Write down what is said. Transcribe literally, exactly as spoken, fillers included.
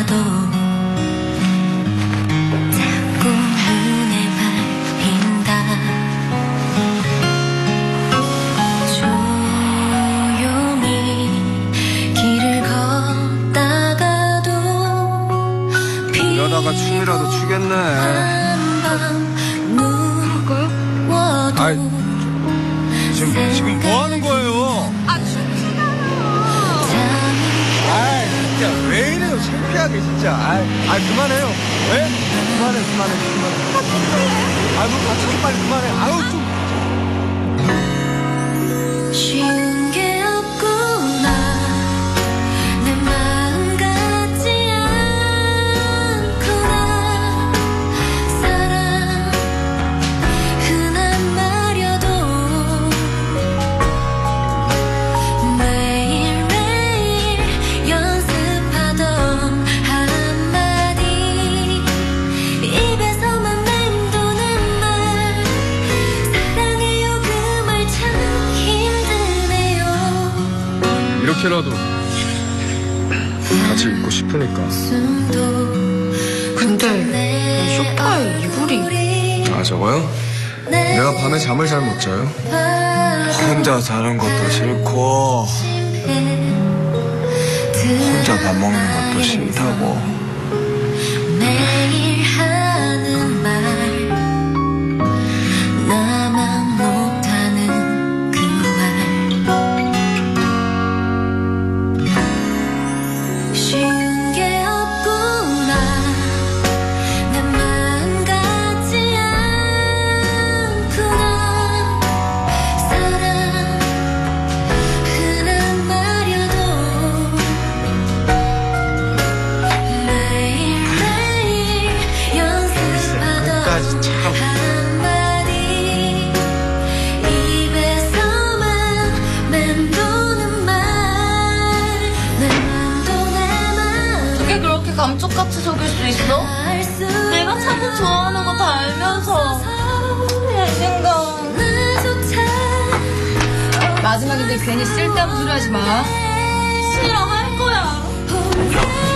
자꾸 눈에 밟힌다. 조용히 길을 걷다가도 이러다가 춤이라도 추겠네. 아이, 지금, 지금 뭐 하는 거예요? 아, 춤추나요. 아이, 진짜 왜 이래요? 창피하게, 진짜. 아이, 아이, 그만해요. 왜? 그만해, 그만해, 그만해. 아이, 뭐, 같이 빨리 그만해. 아유, 좀. 쉬운 게 없구나. 내 마음 같지 않구나. 사랑 흔한 말여도 매일매일 연습하던 한마디 입에서만 맴도는 말 사랑해요 그 말 참 힘드네요. 이렇게라도 같이 있고 싶으니까. 근데 소파에 이불이. 아, 저거요? 내가 밤에 잠을 잘 못 자요. 혼자 자는 것도 싫고, 혼자 밥 먹는 것도 싫다고. 매일 하는 말 나만 못하는 그 말 쉬운 게 없구나. 내 마음 같지 않구나. 사랑 흔한 말여도 매일매일 연습하던 한마디 입에서만 맴도는 말 내 맘도 내 맘 어떻게 그렇게 감쪽같이 속일 수 있어? 내가 참 좋아하는 거 다 알면서 내 생각. 마지막인데 괜히 쓸데없는 소리 하지 마. 싫어, 할 거야. 혼자